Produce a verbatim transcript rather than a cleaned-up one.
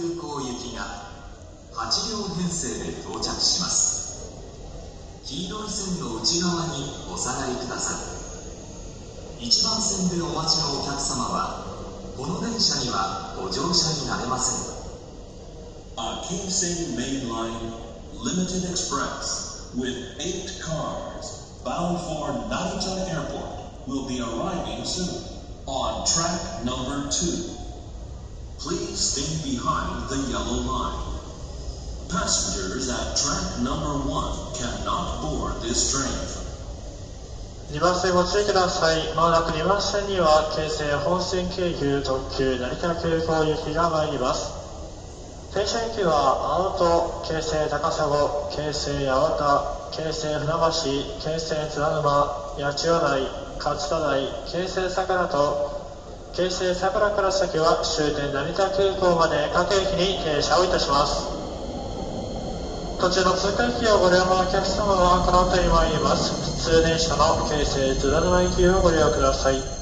空港行きがはちりょう編成で到着します。黄色い線の内側にお下がりください。いちばん線でお待ちのお客様はこの電車にはご乗車になれません。 A Keisei Main Line Limited Express with eight cars bound for Narita Airport will be arriving soon on track number two. Please stay behind the yellow line. Passengers at track number one cannot board this train. にばん線ご注意ください。まもなくにばん線には京成本線経由特急成田空港行きが参ります。停車駅は青戸、京成高砂、京成八幡、京成船橋、京成津田沼、八千代台、勝田台、京成桜と京成桜から先は終点成田空港まで各駅に停車をいたします。途中の通過駅をご利用のお客様はこの辺りに参ります。普通電車の京成津田沼行きをご利用ください。